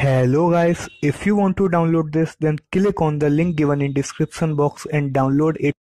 Hello guys, if you want to download this then click on the link given in description box and download it.